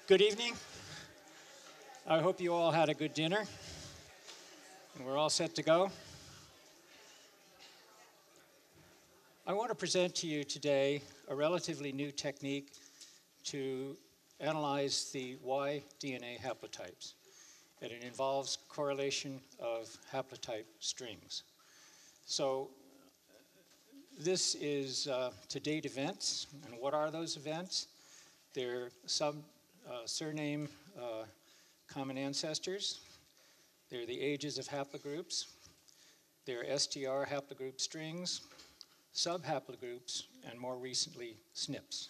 Good evening. I hope you all had a good dinner and we're all set to go. I want to present to you today a relatively new technique to analyze the Y DNA haplotypes, and it involves correlation of haplotype strings. So this is to-date events, and what are those events? They're surname common ancestors. They're the ages of haplogroups. They're STR haplogroup strings, subhaplogroups, and more recently, SNPs.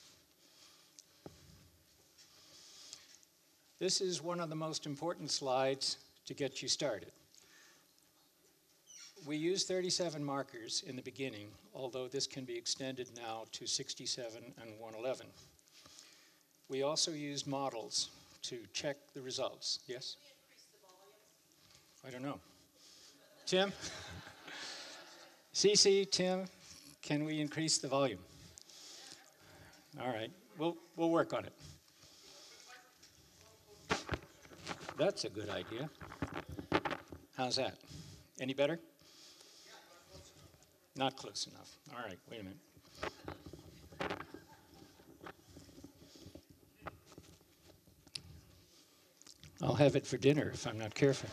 This is one of the most important slides to get you started. We used 37 markers in the beginning, although this can be extended now to 67 and 111. We also used models to check the results. Yes? Can we increase the volume? I don't know. Tim? CC, Tim, can we increase the volume? All right, we'll work on it. That's a good idea. How's that? Any better? Not close enough. All right, wait a minute. I'll have it for dinner if I'm not careful.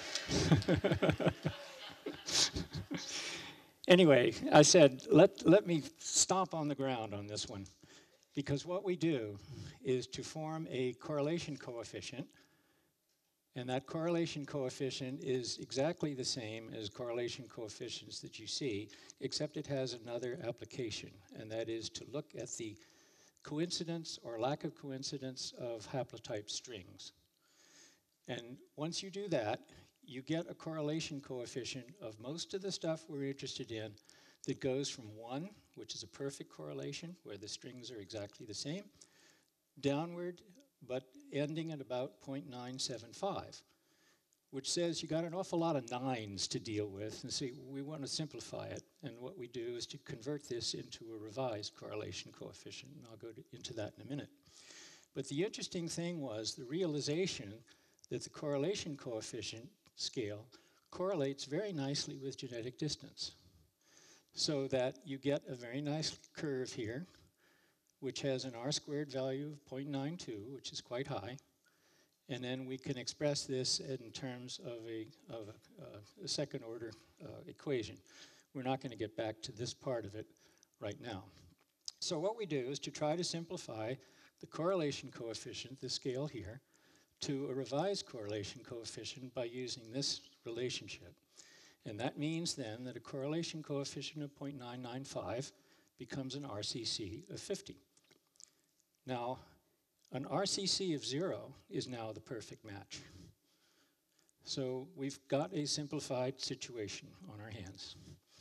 Anyway, I said, let me stomp on the ground on this one, because what we do is to form a correlation coefficient, and that correlation coefficient is exactly the same as correlation coefficients that you see, except it has another application, and that is to look at the coincidence or lack of coincidence of haplotype strings. And once you do that, you get a correlation coefficient of most of the stuff we're interested in that goes from 1, which is a perfect correlation, where the strings are exactly the same, downward, but ending at about 0.975, which says you got an awful lot of 9s to deal with, and see, we want to simplify it, and what we do is to convert this into a revised correlation coefficient, and I'll go into that in a minute. But the interesting thing was the realization that the correlation coefficient scale correlates very nicely with genetic distance, so that you get a very nice curve here, which has an R-squared value of 0.92, which is quite high, and then we can express this in terms of a second-order equation. We're not going to get back to this part of it right now. So what we do is to try to simplify the correlation coefficient, the scale here, to a revised correlation coefficient by using this relationship. And that means then that a correlation coefficient of 0.995 becomes an RCC of 50. Now, an RCC of 0 is now the perfect match. So we've got a simplified situation on our hands.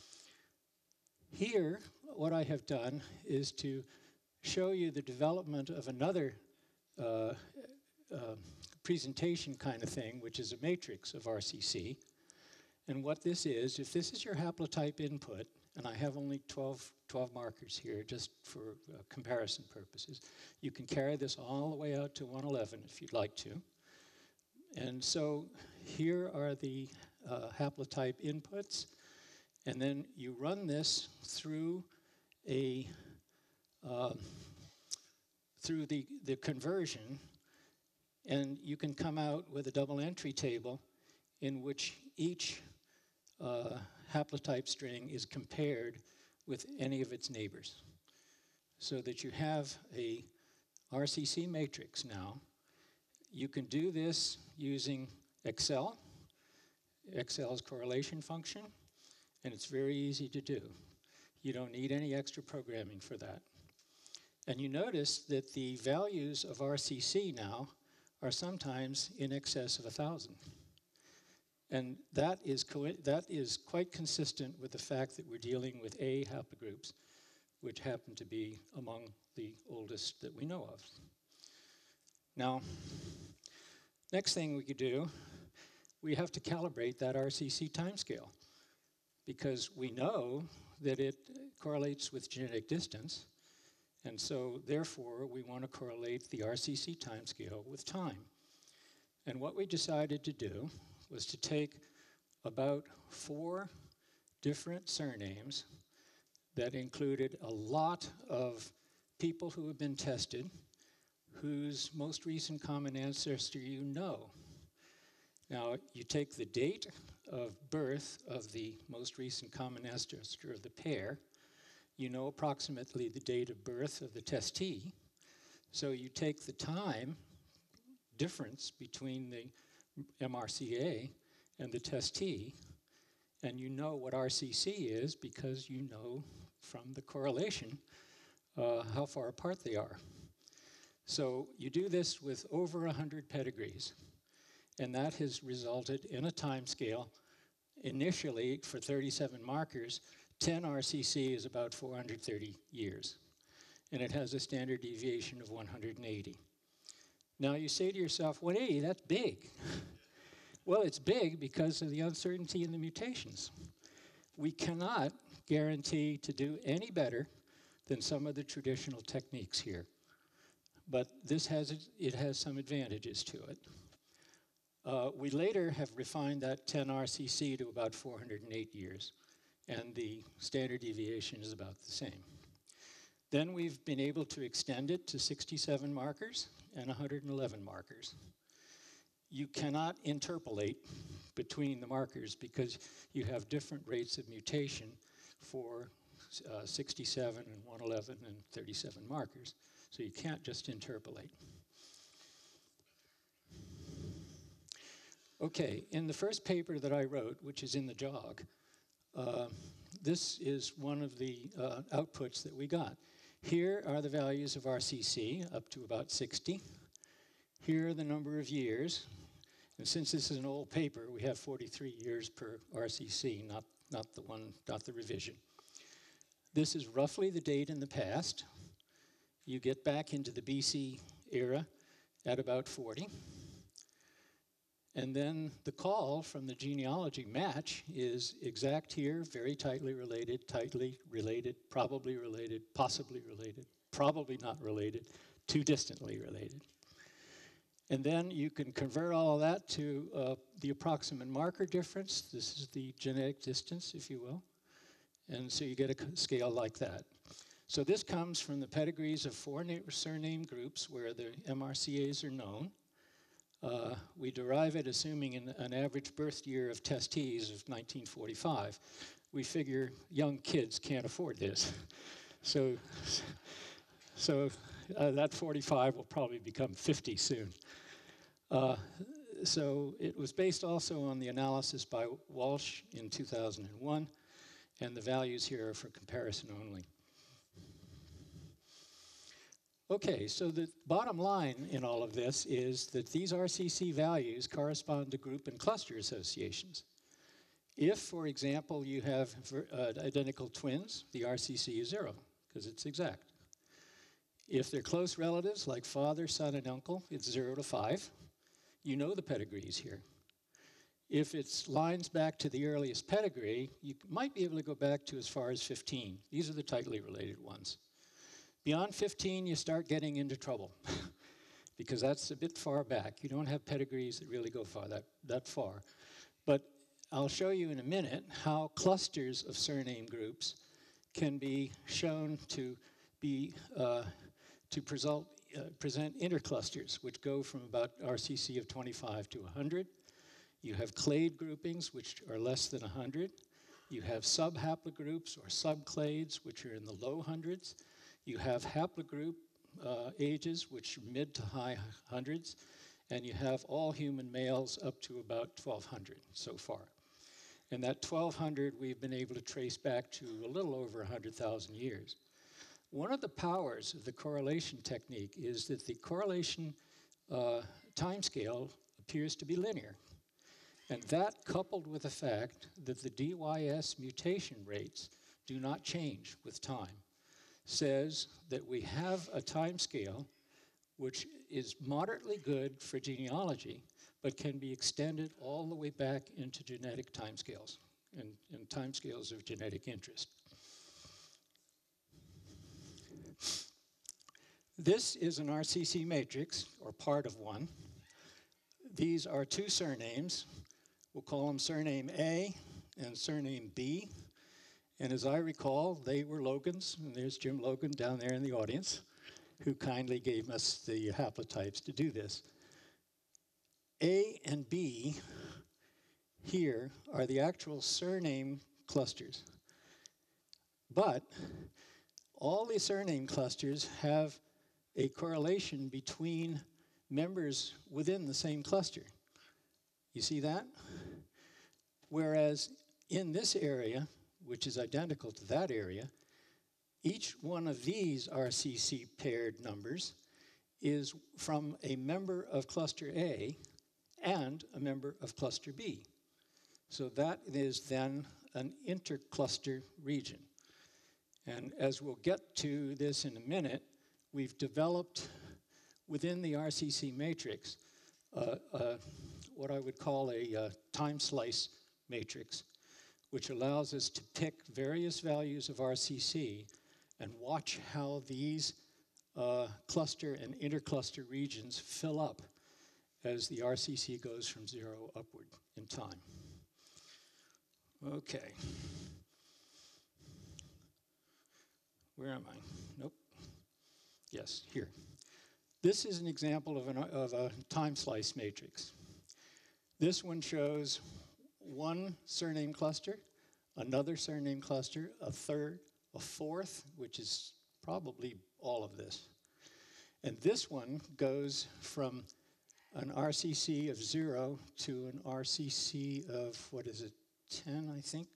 Here, what I have done is to show you the development of another presentation kind of thing, which is a matrix of RCC. And what this is, if this is your haplotype input, and I have only 12 markers here just for comparison purposes, you can carry this all the way out to 111 if you'd like to. And so here are the haplotype inputs, and then you run this through a through the conversion, and you can come out with a double entry table in which each haplotype string is compared with any of its neighbors, so that you have a RCC matrix now. You can do this using Excel, Excel's correlation function, and it's very easy to do. You don't need any extra programming for that. And you notice that the values of RCC now are sometimes in excess of 1,000. And that is quite consistent with the fact that we're dealing with A haplogroups, which happen to be among the oldest that we know of. Now, next thing we could do, we have to calibrate that RCC timescale, because we know that it correlates with genetic distance, And so, therefore, we want to correlate the RCC timescale with time. And what we decided to do was to take about 4 different surnames that included a lot of people who have been tested, whose most recent common ancestor you know. Now, you take the date of birth of the most recent common ancestor of the pair, you know approximately the date of birth of the testee, so you take the time difference between the MRCA and the testee, and you know what RCC is because you know from the correlation how far apart they are. So you do this with over 100 pedigrees, and that has resulted in a time scale. Initially, for 37 markers, 10 RCC is about 430 years, and it has a standard deviation of 180. Now you say to yourself, well, hey, that's big. Well, it's big because of the uncertainty in the mutations. We cannot guarantee to do any better than some of the traditional techniques here. But this has some advantages to it. We later have refined that 10 RCC to about 408 years, and the standard deviation is about the same. Then we've been able to extend it to 67 markers and 111 markers. You cannot interpolate between the markers because you have different rates of mutation for 67 and 111 and 37 markers. So you can't just interpolate. Okay, in the first paper that I wrote, which is in the JOG, this is one of the outputs that we got. Here are the values of RCC up to about 60. Here are the number of years. And since this is an old paper, we have 43 years per RCC, not the revision. This is roughly the date in the past. You get back into the BC era at about 40. And then the call from the genealogy match is exact here, very tightly related, possibly related, probably not related, too distantly related. And then you can convert all of that to the approximate marker difference. This is the genetic distance, if you will. And so you get a scale like that. So this comes from the pedigrees of 4 surname groups where the MRCAs are known. We derive it assuming an average birth year of testees of 1945. We figure young kids can't afford this. So that 45 will probably become 50 soon. So it was based also on the analysis by Walsh in 2001, and the values here are for comparison only. Okay, so the bottom line in all of this is that these RCC values correspond to group and cluster associations. If, for example, you have identical twins, the RCC is 0, because it's exact. If they're close relatives, like father, son, and uncle, it's 0 to 5. You know the pedigrees here. If it's lines back to the earliest pedigree, you might be able to go back to as far as 15. These are the tightly related ones. Beyond 15, you start getting into trouble because that's a bit far back. You don't have pedigrees that really go that far. But I'll show you in a minute how clusters of surname groups can be shown to be present interclusters, which go from about RCC of 25 to 100. You have clade groupings, which are less than 100. You have subhaplogroups or subclades, which are in the low hundreds. You have haplogroup ages, which are mid to high hundreds. And you have all human males up to about 1,200 so far. And that 1,200 we've been able to trace back to a little over 100,000 years. One of the powers of the correlation technique is that the correlation timescale appears to be linear. And that, coupled with the fact that the DYS mutation rates do not change with time, says that we have a timescale which is moderately good for genealogy, but can be extended all the way back into genetic timescales and timescales of genetic interest. This is an RCC matrix, or part of one. These are two surnames. We'll call them surname A and surname B. And as I recall, they were Logan's, and there's Jim Logan down there in the audience, who kindly gave us the haplotypes to do this. A and B here are the actual surname clusters. But all the surname clusters have a correlation between members within the same cluster. You see that? Whereas in this area, which is identical to that area, each one of these RCC paired numbers is from a member of cluster A and a member of cluster B. So that is then an intercluster region. And as we'll get to this in a minute, we've developed within the RCC matrix what I would call a time slice matrix, which allows us to pick various values of RCC and watch how these cluster and intercluster regions fill up as the RCC goes from 0 upward in time. Okay. Where am I? Nope. Yes, here. This is an example of a time slice matrix. This one shows one surname cluster, another surname cluster, a third, a fourth, which is probably all of this. And this one goes from an RCC of 0 to an RCC of, what is it, 10, I think?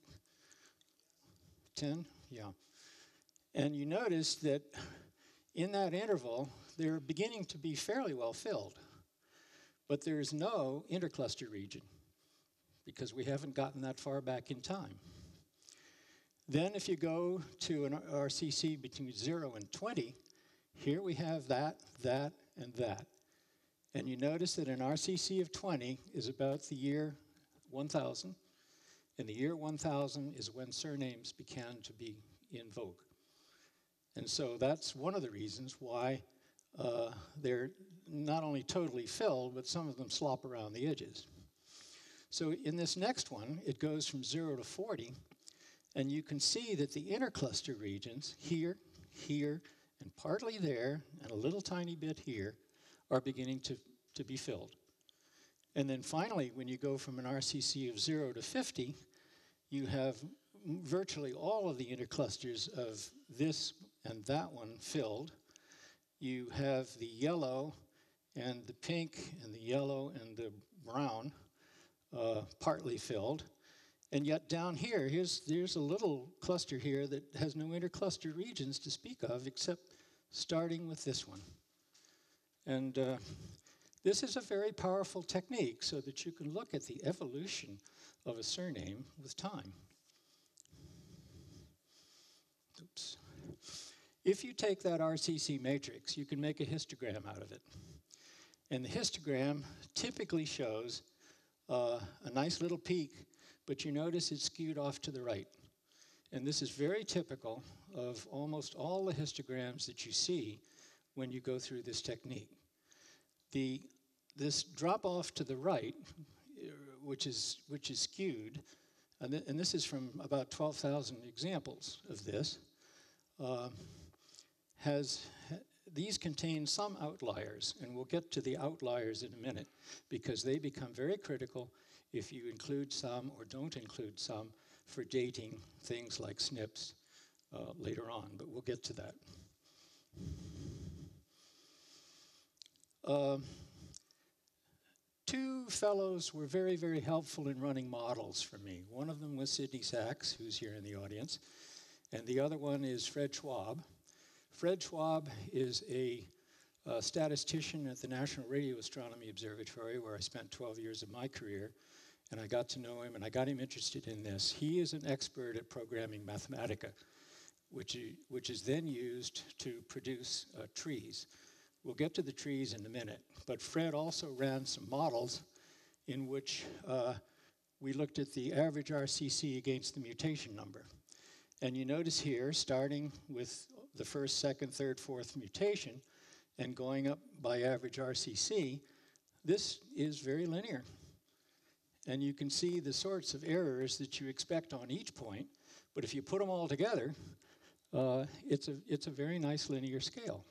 10? Yeah. And you notice that in that interval, they're beginning to be fairly well filled. But there's no intercluster region because we haven't gotten that far back in time. Then if you go to an RCC between 0 and 20, here we have that, and that. And you notice that an RCC of 20 is about the year 1000. And the year 1000 is when surnames began to be in vogue. And so that's one of the reasons why they're not only totally filled, but some of them slop around the edges. So in this next one, it goes from 0 to 40, and you can see that the intercluster regions, here, here, and partly there, and a little tiny bit here, are beginning to be filled. And then finally, when you go from an RCC of 0 to 50, you have virtually all of the interclusters of this and that one filled. You have the yellow and the pink and the yellow and the brown partly filled. And yet down here, there's a little cluster here that has no intercluster regions to speak of except starting with this one. And this is a very powerful technique so that you can look at the evolution of a surname with time. Oops. If you take that RCC matrix, you can make a histogram out of it. And the histogram typically shows a nice little peak, but you notice it's skewed off to the right. And this is very typical of almost all the histograms that you see when you go through this technique. This drop off to the right, which is skewed, and this is from about 12,000 examples of this, these contain some outliers, and we'll get to the outliers in a minute, because they become very critical if you include some or don't include some for dating things like SNPs later on, but we'll get to that. Two fellows were very, very helpful in running models for me. One of them was Sidney Sachs, who's here in the audience, and the other one is Fred Schwab. Fred Schwab is a statistician at the National Radio Astronomy Observatory, where I spent 12 years of my career, and I got to know him, and I got him interested in this. He is an expert at programming Mathematica, which is then used to produce trees. We'll get to the trees in a minute, but Fred also ran some models in which we looked at the average RCC against the mutation number. And you notice here, starting with the first, second, third, fourth mutation, and going up by average RCC, this is very linear. And you can see the sorts of errors that you expect on each point, but if you put them all together, it's a very nice linear scale.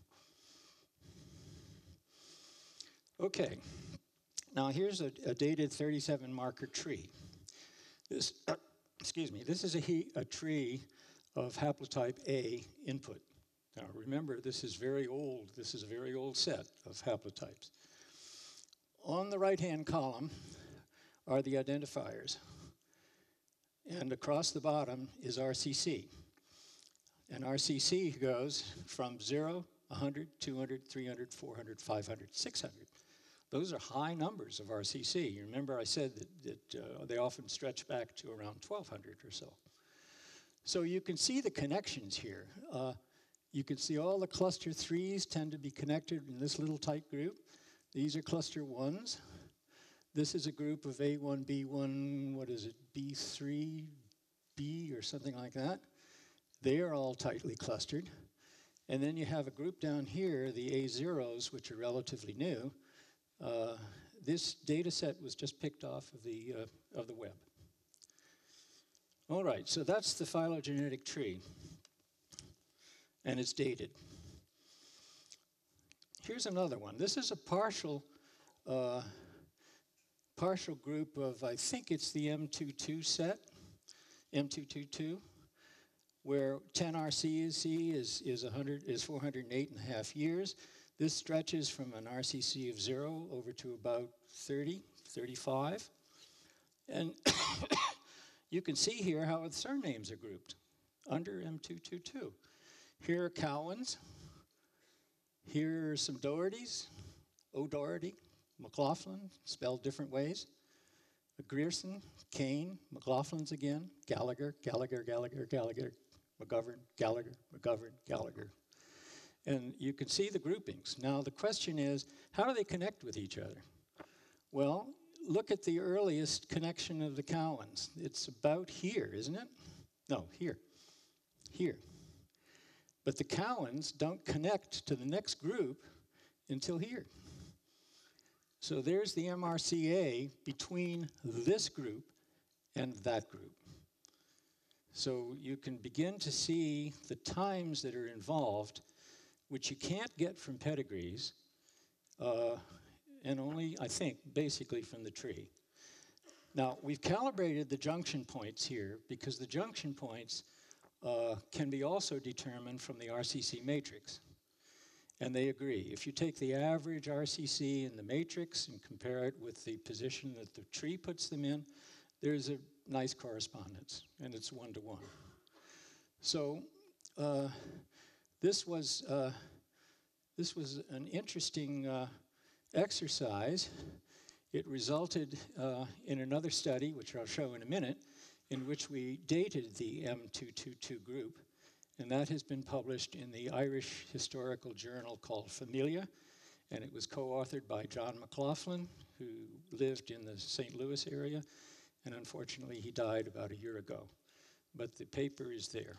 Okay, now here's a dated 37 marker tree. This, excuse me, this is a tree of haplotype A input. Now remember, this is very old. This is a very old set of haplotypes. On the right-hand column are the identifiers. And across the bottom is RCC. And RCC goes from 0, 100, 200, 300, 400, 500, 600. Those are high numbers of RCC. You remember I said that they often stretch back to around 1,200 or so. So you can see the connections here. You can see all the cluster 3s tend to be connected in this little tight group. These are cluster 1s. This is a group of A1, B1, what is it, B3, B or something like that. They are all tightly clustered. And then you have a group down here, the A0s, which are relatively new. This data set was just picked off of the web. All right, so that's the phylogenetic tree. And it's dated. Here's another one. This is a partial group of, I think it's the M22 set, M222, where 10RCC is 408.5 years. This stretches from an RCC of 0 over to about 30, 35. And you can see here how the surnames are grouped under M222. Here are Cowans. Here are some Dohertys, O'Doherty, McLaughlin, spelled different ways. Grierson, Kane, McLaughlin's again, Gallagher, Gallagher, Gallagher, Gallagher, McGovern, Gallagher, McGovern, Gallagher. And you can see the groupings. Now the question is, how do they connect with each other? Well, look at the earliest connection of the Cowans. It's about here, isn't it? No, here. Here. But the Cowans don't connect to the next group until here. So there's the MRCA between this group and that group. So you can begin to see the times that are involved, which you can't get from pedigrees, and only, I think, basically from the tree. Now, we've calibrated the junction points here because the junction points can be also determined from the RCC matrix. And they agree. If you take the average RCC in the matrix and compare it with the position that the tree puts them in, there's a nice correspondence, and it's 1-to-1. So this was an interesting exercise. It resulted in another study, which I'll show in a minute, in which we dated the M222 group, and that has been published in the Irish historical journal called Familia, and it was co-authored by John McLaughlin, who lived in the St. Louis area, and unfortunately he died about a year ago. But the paper is there.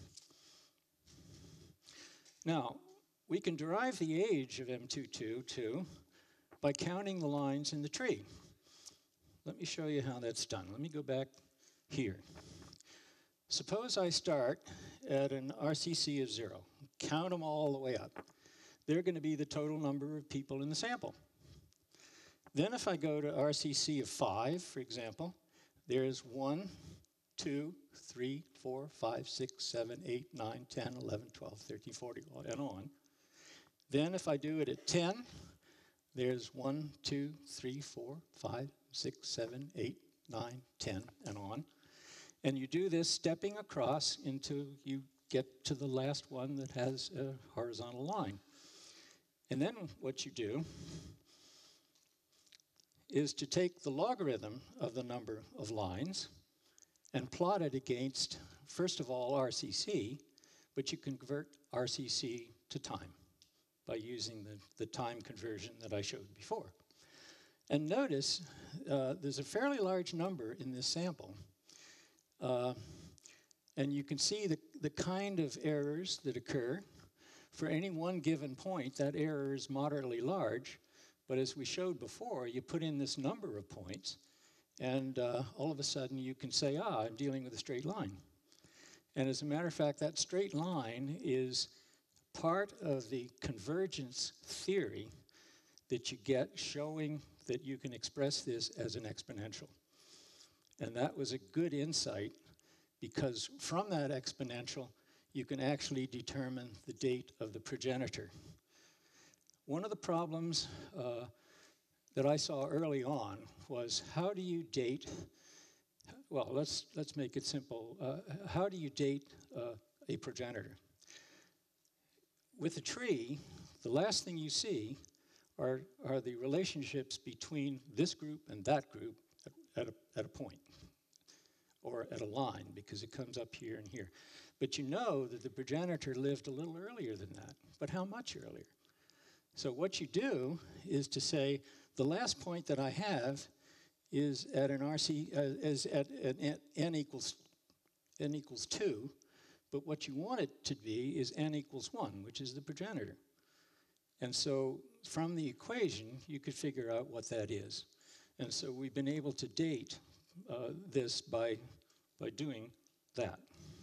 Now, we can derive the age of M222 by counting the lines in the tree. Let me show you how that's done. Let me go back here. Suppose I start at an RCC of 0. Count them all the way up. They're going to be the total number of people in the sample. Then if I go to RCC of 5, for example, there's 1, 2, 3, 4, 5, 6, 7, 8, 9, 10, 11, 12, 13, 14, and on. Then if I do it at 10, there's 1, 2, 3, 4, 5, 6, 7, 8, 9, 10, and on. And you do this stepping across until you get to the last one that has a horizontal line. And then what you do is to take the logarithm of the number of lines and plot it against, first of all, RCC, but you can convert RCC to time by using the time conversion that I showed before. And notice there's a fairly large number in this sample. And you can see the kind of errors that occur. For any one given point, that error is moderately large, but as we showed before, you put in this number of points, and all of a sudden you can say, I'm dealing with a straight line. And as a matter of fact, that straight line is part of the convergence theory that you get showing that you can express this as an exponential. And that was a good insight, because from that exponential, you can actually determine the date of the progenitor. One of the problems that I saw early on was, how do you date, well, let's make it simple. How do you date a progenitor? With a tree, the last thing you see are the relationships between this group and that group at a point, or at a line, because it comes up here and here. But you know that the progenitor lived a little earlier than that, but how much earlier? So what you do is to say, the last point that I have is at an is at an n equals 2, but what you want it to be is n equals 1, which is the progenitor. And so from the equation, you could figure out what that is. And so we've been able to date this by doing that.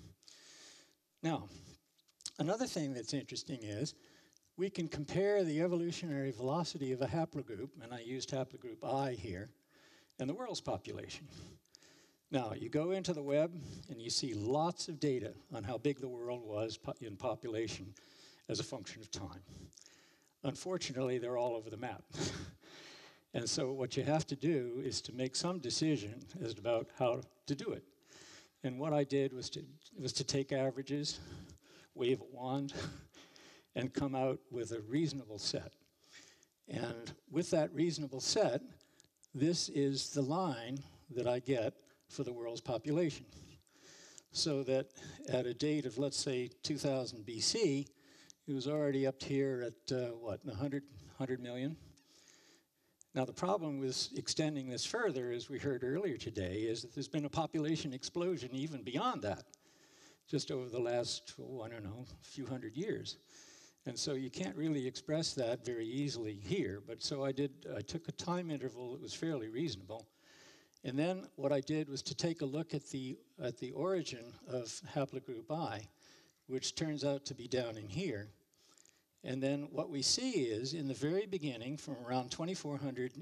Now, another thing that's interesting is we can compare the evolutionary velocity of a haplogroup, and I used haplogroup I here, and the world's population. Now, you go into the web and you see lots of data on how big the world was in population as a function of time. Unfortunately, they're all over the map. And so what you have to do is to make some decision as about how to do it. And what I did was to take averages, wave a wand, and come out with a reasonable set. And with that reasonable set, this is the line that I get for the world's population. So that at a date of, let's say, 2000 BC, it was already up here at, 100 million? Now, the problem with extending this further, as we heard earlier today, is that there's been a population explosion even beyond that, just over the last, a few hundred years. And so you can't really express that very easily here, but so I took a time interval that was fairly reasonable. And then what I did was to take a look at the origin of haplogroup I, which turns out to be down in here. And then what we see is, in the very beginning, from around 2400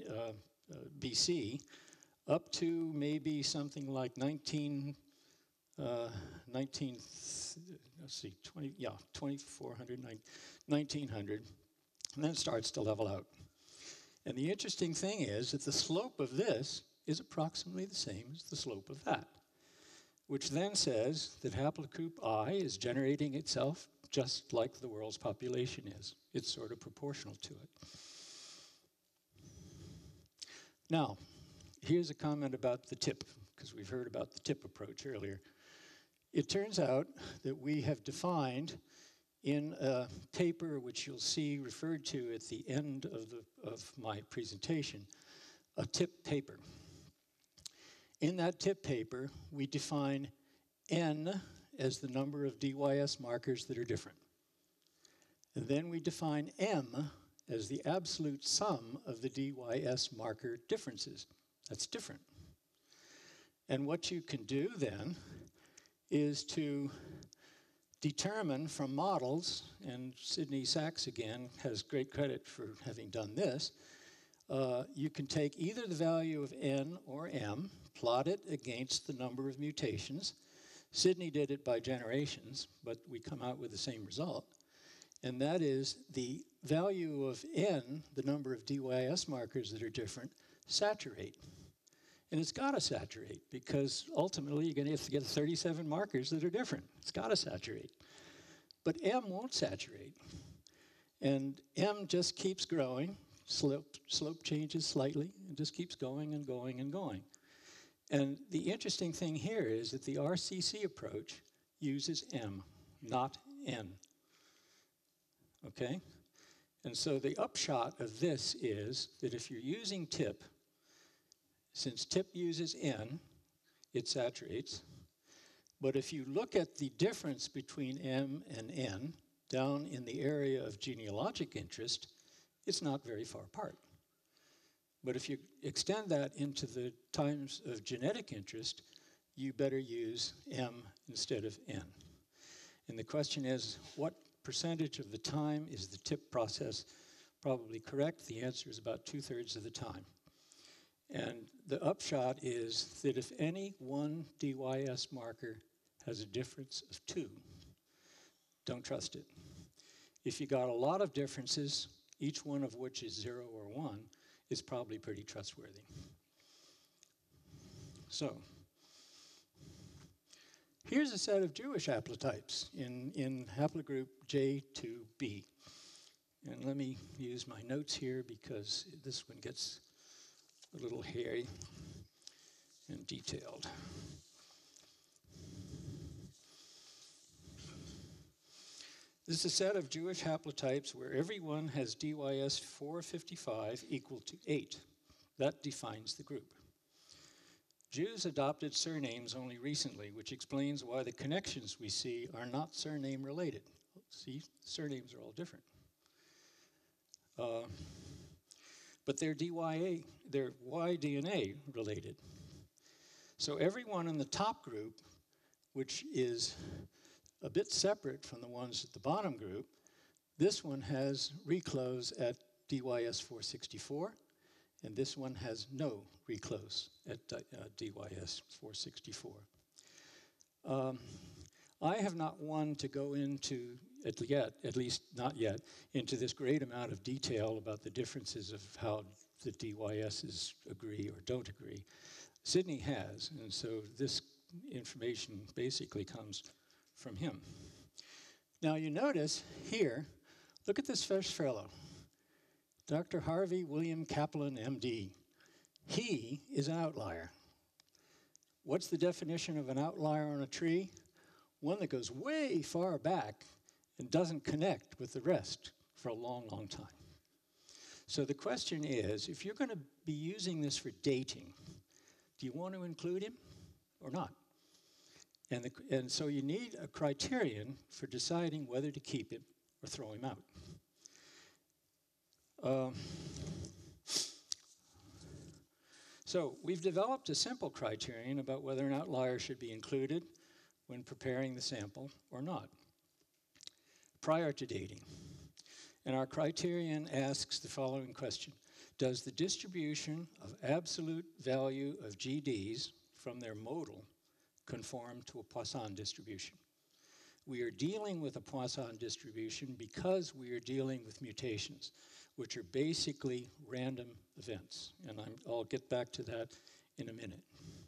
BC, up to maybe something like 2400, 1900, and then it starts to level out. And the interesting thing is that the slope of this is approximately the same as the slope of that, which then says that haplogroup I is generating itself just like the world's population is. It's sort of proportional to it. Now, here's a comment about the tip, because we've heard about the tip approach earlier. It turns out that we have defined in a paper which you'll see referred to at the end of my presentation, a tip paper. In that tip paper, we define n as the number of DYS markers that are different. And then we define m as the absolute sum of the DYS marker differences. That's different. And what you can do then is to determine from models, and Sidney Sachs again has great credit for having done this, you can take either the value of n or m, plot it against the number of mutations. Sidney did it by generations, but we come out with the same result. And that is the value of n, the number of DYS markers that are different, saturate. And it's got to saturate, because ultimately you're going to have to get 37 markers that are different. It's got to saturate. But m won't saturate. And m just keeps growing. Slope changes slightly. It just keeps going and going and going. And the interesting thing here is that the RCC approach uses m, not n. Okay? And so the upshot of this is that if you're using TIP, since TIP uses n, it saturates. But if you look at the difference between m and n, down in the area of genealogic interest, it's not very far apart. But if you extend that into the times of genetic interest, you better use M instead of N. And the question is, what percentage of the time is the tip process probably correct? The answer is about 2/3 of the time. And the upshot is that if any one DYS marker has a difference of 2, don't trust it. If you got a lot of differences, each one of which is 0 or 1, is probably pretty trustworthy. So, here's a set of Jewish haplotypes in haplogroup J2B. And let me use my notes here because this one gets a little hairy and detailed. This is a set of Jewish haplotypes where every one has DYS 455 equal to 8. That defines the group. Jews adopted surnames only recently, which explains why the connections we see are not surname related. See, surnames are all different. But they're Y-DNA related. So everyone in the top group, which is a bit separate from the ones at the bottom group, this one has reclose at DYS 464, and this one has no reclose at DYS 464. I have not one to go into, at least not yet, into this great amount of detail about the differences of how the DYSs agree or don't agree. Sydney has, and so this information basically comes from him. Now you notice here, look at this first fellow, Dr. Harvey William Kaplan, MD. He is an outlier. What's the definition of an outlier on a tree? One that goes way far back and doesn't connect with the rest for a long, long time. So the question is, if you're going to be using this for dating, do you want to include him or not? And so you need a criterion for deciding whether to keep him or throw him out. So we've developed a simple criterion about whether an outlier should be included when preparing the sample or not, prior to dating. And our criterion asks the following question: does the distribution of absolute value of GDs from their modal conform to a Poisson distribution? We are dealing with a Poisson distribution because we are dealing with mutations, which are basically random events. And I'll get back to that in a minute.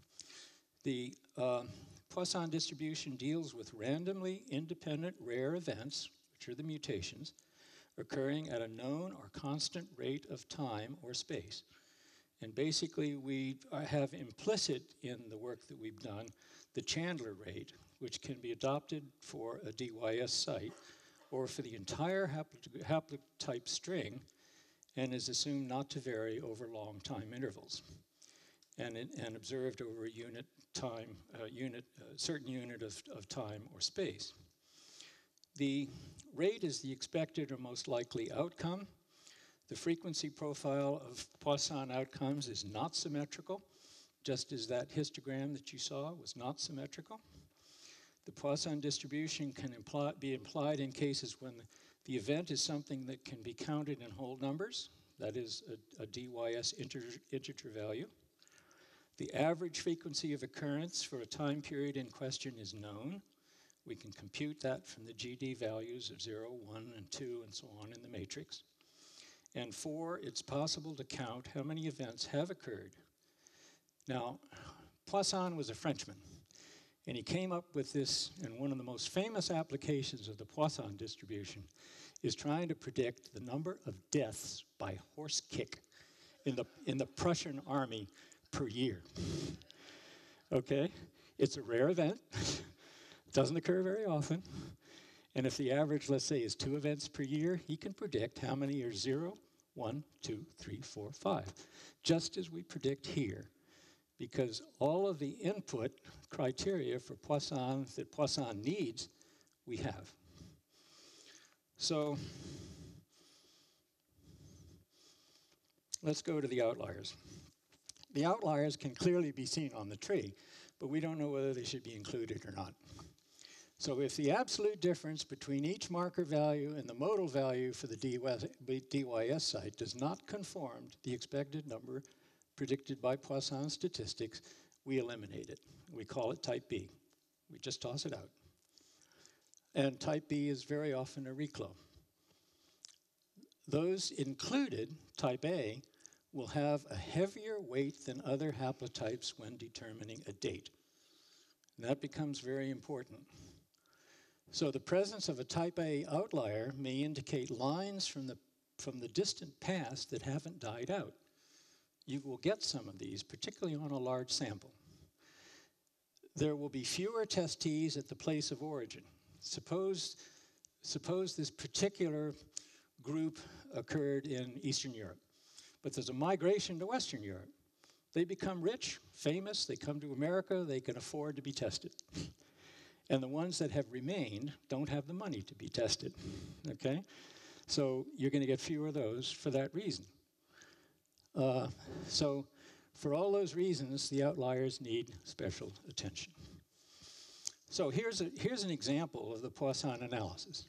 The Poisson distribution deals with randomly independent rare events, which are the mutations, occurring at a known or constant rate of time or space. And basically, we have implicit in the work that we've done the Chandler rate, which can be adopted for a DYS site or for the entire haplotype string, and is assumed not to vary over long time intervals, and observed over a unit time, certain unit of time or space. The rate is the expected or most likely outcome. The frequency profile of Poisson outcomes is not symmetrical, just as that histogram that you saw was not symmetrical. The Poisson distribution can be implied in cases when the event is something that can be counted in whole numbers, that is a DYS integer value. The average frequency of occurrence for a time period in question is known. We can compute that from the GD values of 0, 1, and 2, and so on in the matrix. And 4, it's possible to count how many events have occurred. Now, Poisson was a Frenchman, and he came up with this, and one of the most famous applications of the Poisson distribution is trying to predict the number of deaths by horse kick in the Prussian army per year. Okay? It's a rare event. Doesn't occur very often. And if the average, let's say, is 2 events per year, he can predict how many are 0, 1, 2, 3, 4, 5, just as we predict here, because all of the input criteria for Poisson that Poisson needs, we have. So let's go to the outliers. The outliers can clearly be seen on the tree, but we don't know whether they should be included or not. So if the absolute difference between each marker value and the modal value for the DYS site does not conform to the expected number predicted by Poisson statistics, we eliminate it. We call it type B. We just toss it out. And type B is very often a reclo. Those included, type A, will have a heavier weight than other haplotypes when determining a date. And that becomes very important. So the presence of a type A outlier may indicate lines from the distant past that haven't died out. You will get some of these, particularly on a large sample. There will be fewer testees at the place of origin. Suppose this particular group occurred in Eastern Europe, but there's a migration to Western Europe. They become rich, famous, they come to America, they can afford to be tested. And the ones that have remained don't have the money to be tested, okay? So you're going to get fewer of those for that reason. So for all those reasons, the outliers need special attention. So here's an example of the Poisson analysis.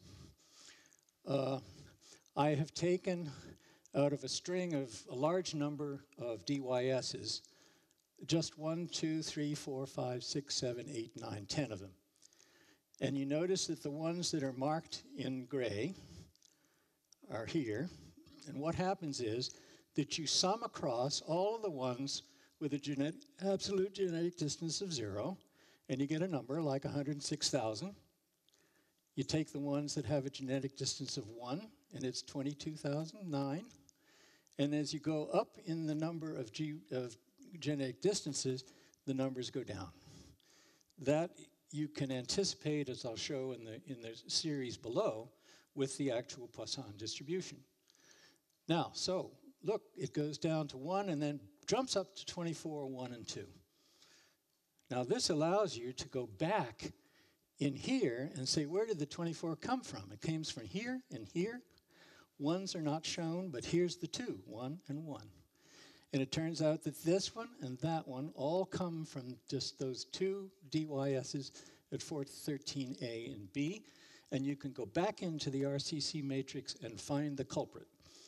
I have taken out of a string of a large number of DYSs, just 1, 2, 3, 4, 5, 6, 7, 8, 9, 10 of them. And you notice that the ones that are marked in gray are here. And what happens is that you sum across all of the ones with a absolute genetic distance of 0, and you get a number like 106,000. You take the ones that have a genetic distance of 1, and it's 22,009. And as you go up in the number of genetic distances, the numbers go down. That you can anticipate, as I'll show in the series below, with the actual Poisson distribution. Now, so look, it goes down to 1 and then jumps up to 24, 1, and 2. Now, this allows you to go back in here and say, where did the 24 come from? It came from here and here. Ones are not shown, but here's the 2, 1 and 1. And it turns out that this one and that one all come from just those 2 DYSs at 413A and B. And you can go back into the RCC matrix and find the culprit.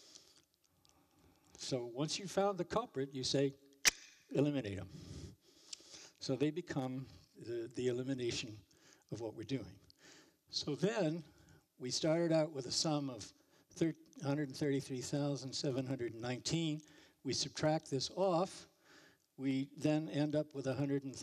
So once you found the culprit, you say, eliminate them. So they become the elimination of what we're doing. So then we started out with a sum of 133,719. We subtract this off. We then end up with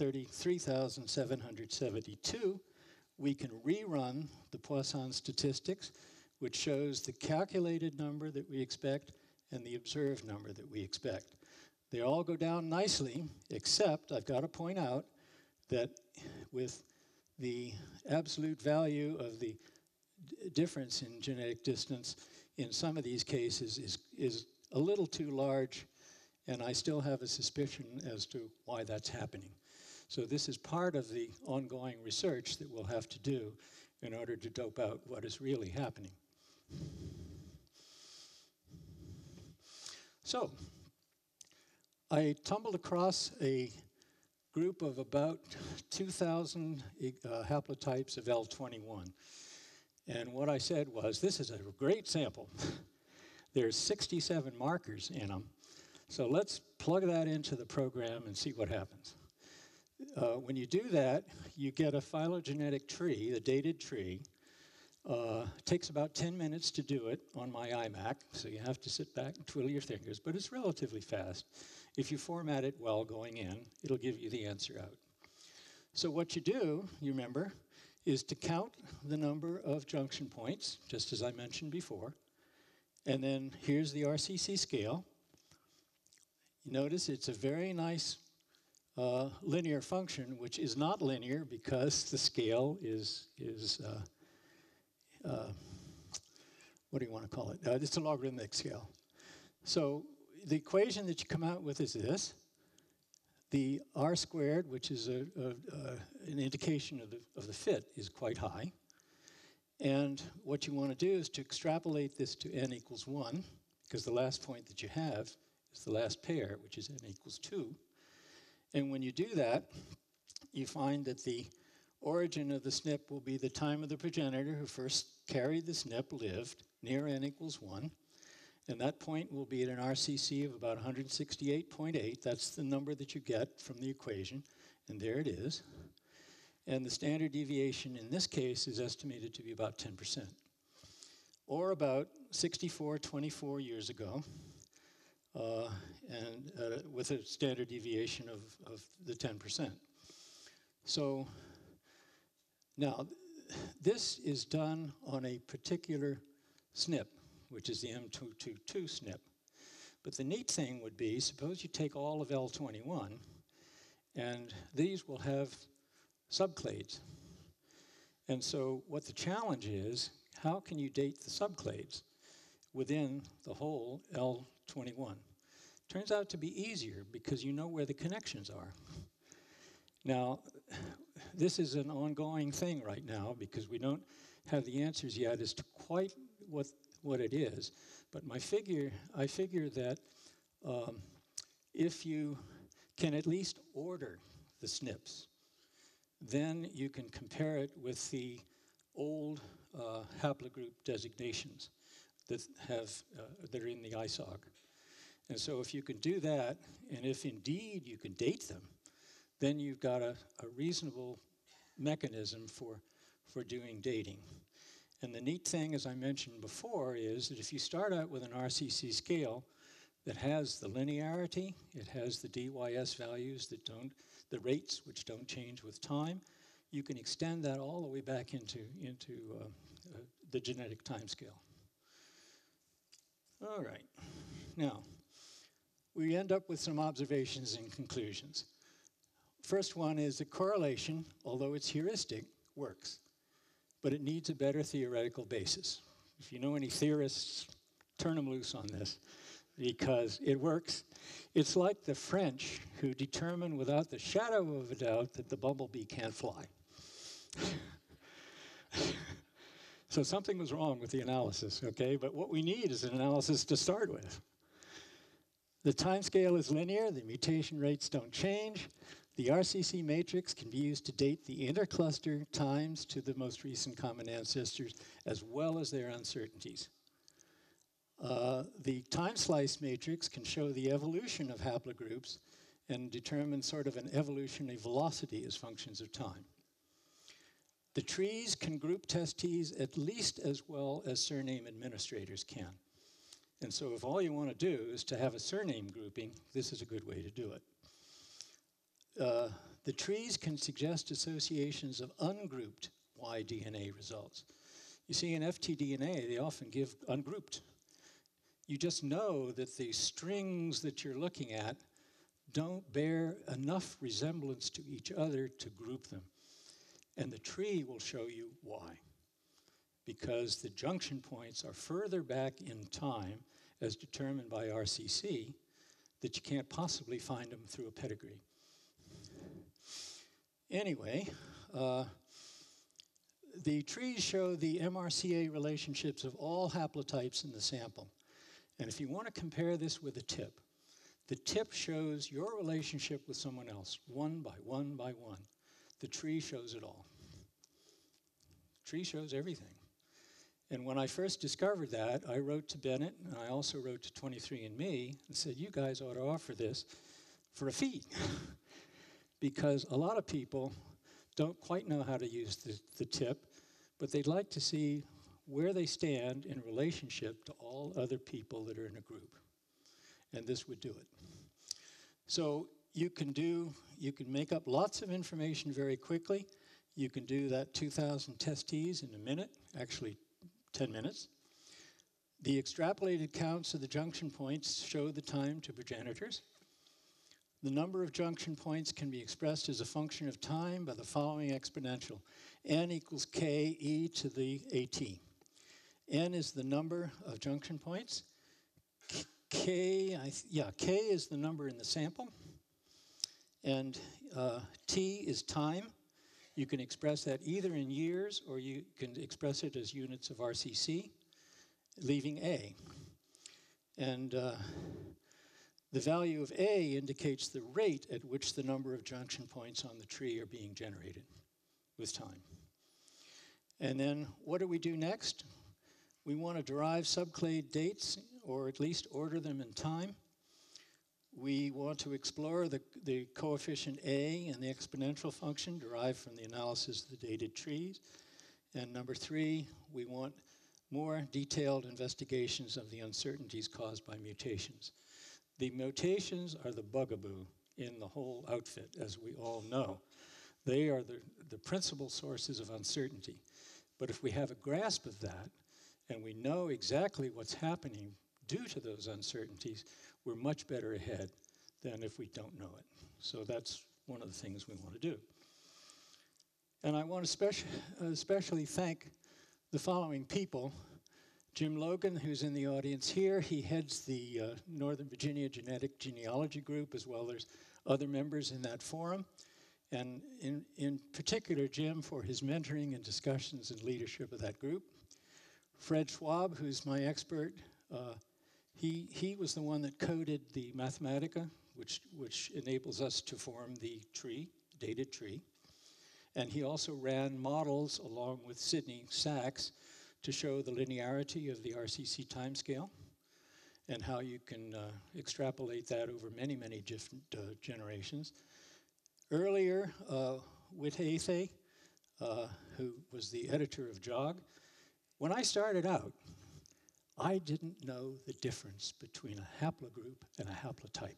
133,772. We can rerun the Poisson statistics, which shows the calculated number that we expect and the observed number that we expect. They all go down nicely, except I've got to point out that with the absolute value of the difference in genetic distance in some of these cases is a little too large, and I still have a suspicion as to why that's happening. So this is part of the ongoing research that we'll have to do in order to dope out what is really happening. So I tumbled across a group of about 2,000 haplotypes of L21. And what I said was, this is a great sample. There's 67 markers in them. So let's plug that into the program and see what happens. When you do that, you get a phylogenetic tree, a dated tree. It takes about 10 minutes to do it on my iMac, so you have to sit back and twiddle your fingers, but it's relatively fast. If you format it well going in, it'll give you the answer out. So what you do, you remember, is to count the number of junction points, just as I mentioned before. And then here's the RCC scale. You notice it's a very nice linear function, which is not linear because the scale is what do you want to call it? It's a logarithmic scale. So the equation that you come out with is this. The R squared, which is an indication of the fit, is quite high. And what you want to do is to extrapolate this to n equals 1, because the last point that you have is the last pair, which is n equals 2. And when you do that, you find that the origin of the SNP will be the time of the progenitor who first carried the SNP lived near n equals 1. And that point will be at an RCC of about 168.8. That's the number that you get from the equation. And there it is. And the standard deviation in this case is estimated to be about 10%. Or about 64.24 years ago, with a standard deviation of the 10%. So now, this is done on a particular SNP, which is the M222 SNP. But the neat thing would be, suppose you take all of L21, and these will have subclades. And so what the challenge is, how can you date the subclades within the whole L21? Turns out to be easier because you know where the connections are. Now, this is an ongoing thing right now because we don't have the answers yet as to quite what it is. But I figure that if you can at least order the SNPs, then you can compare it with the old haplogroup designations that are in the ISOG. And so if you can do that, and if indeed you can date them, then you've got a reasonable mechanism for doing dating. And the neat thing, as I mentioned before, is that if you start out with an RCC scale that has the linearity, it has the DYS values that don't, the rates which don't change with time, you can extend that all the way back into the genetic time scale. All right. Now, we end up with some observations and conclusions. First one is that correlation, although it's heuristic, works. But it needs a better theoretical basis. If you know any theorists, turn them loose on this, because it works. It's like the French who determined without the shadow of a doubt that the bumblebee can't fly. So something was wrong with the analysis, okay? But what we need is an analysis to start with. The time scale is linear, the mutation rates don't change. The RCC matrix can be used to date the intercluster times to the most recent common ancestors, as well as their uncertainties. The time slice matrix can show the evolution of haplogroups and determine sort of an evolutionary velocity as functions of time. The trees can group testees at least as well as surname administrators can. And so if all you want to do is to have a surname grouping, this is a good way to do it. The trees can suggest associations of ungrouped Y-DNA results. You see, in FTDNA, they often give ungrouped. You just know that the strings that you're looking at don't bear enough resemblance to each other to group them. And the tree will show you why. Because the junction points are further back in time, as determined by RCC, that you can't possibly find them through a pedigree. Anyway, the trees show the MRCA relationships of all haplotypes in the sample. And if you want to compare this with the tip shows your relationship with someone else, one by one by one. The tree shows it all. The tree shows everything. And when I first discovered that, I wrote to Bennett, and I also wrote to 23andMe, and said, you guys ought to offer this for a fee. Because a lot of people don't quite know how to use the tip, but they'd like to see where they stand in relationship to all other people that are in a group. And this would do it. So you can make up lots of information very quickly. You can do that 2,000 testees in a minute, actually 10 minutes. The extrapolated counts of the junction points show the time to progenitors. The number of junction points can be expressed as a function of time by the following exponential. N equals k e to the at. N is the number of junction points. K is the number in the sample. And T is time. You can express that either in years or you can express it as units of RCC, leaving A. And the value of A indicates the rate at which the number of junction points on the tree are being generated with time. And then what do we do next? We want to derive subclade dates, or at least order them in time. We want to explore the coefficient A and the exponential function derived from the analysis of the dated trees. And number 3, we want more detailed investigations of the uncertainties caused by mutations. The mutations are the bugaboo in the whole outfit, as we all know. They are the principal sources of uncertainty. But if we have a grasp of that, and we know exactly what's happening due to those uncertainties, we're much better ahead than if we don't know it. So that's one of the things we want to do. And I want to especially thank the following people. Jim Logan, who's in the audience here, he heads the Northern Virginia Genetic Genealogy Group, as well as other members in that forum. And in particular, Jim, for his mentoring and discussions and leadership of that group. Fred Schwab, who's my expert, he was the one that coded the Mathematica, which enables us to form the tree, dated tree. And he also ran models along with Sidney Sachs to show the linearity of the RCC timescale and how you can extrapolate that over many, many different generations. Earlier, Whit Athay, who was the editor of JOG, when I started out, I didn't know the difference between a haplogroup and a haplotype.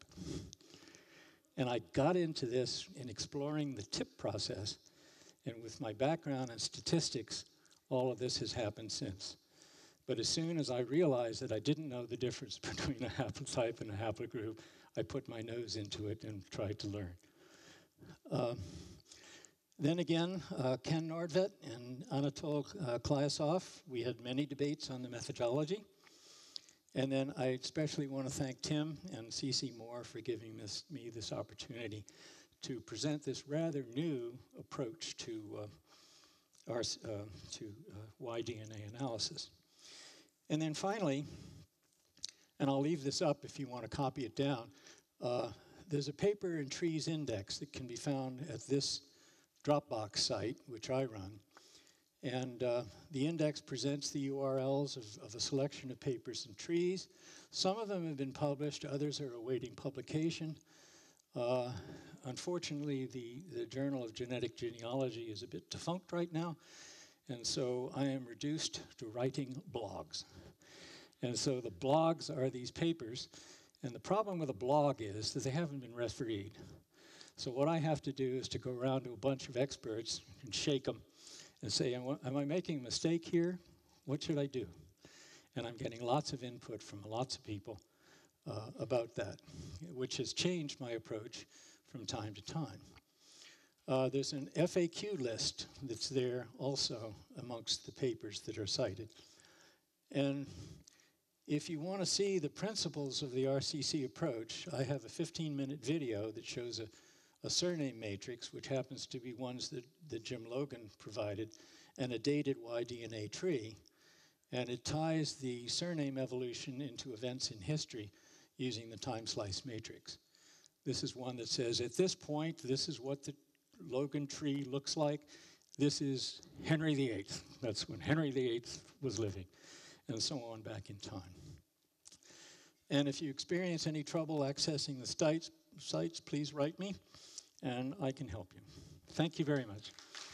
And I got into this in exploring the TIP process, and with my background in statistics, all of this has happened since. But as soon as I realized that I didn't know the difference between a haplotype and a haplogroup, I put my nose into it and tried to learn. Then again, Ken Nordvet and Anatol Klyasov, we had many debates on the methodology. And then I especially want to thank Tim and CC Moore for giving me this opportunity to present this rather new approach to Y-DNA analysis. And then finally, and I'll leave this up if you want to copy it down, there's a paper in Trees Index that can be found at this Dropbox site, which I run. And the index presents the URLs of a selection of papers in trees. Some of them have been published, others are awaiting publication. Unfortunately, the Journal of Genetic Genealogy is a bit defunct right now, and so I am reduced to writing blogs. And so the blogs are these papers, and the problem with a blog is that they haven't been refereed. So what I have to do is to go around to a bunch of experts and shake them and say, am I making a mistake here? What should I do? And I'm getting lots of input from lots of people about that, which has changed my approach from time to time. There's an FAQ list that's there also amongst the papers that are cited. And if you want to see the principles of the RCC approach, I have a 15-minute video that shows a surname matrix, which happens to be ones that Jim Logan provided, and a dated Y-DNA tree. And it ties the surname evolution into events in history using the time slice matrix. This is one that says, at this point, this is what the Logan tree looks like. This is Henry VIII. That's when Henry VIII was living, and so on back in time. And if you experience any trouble accessing the sites, please write me, and I can help you. Thank you very much.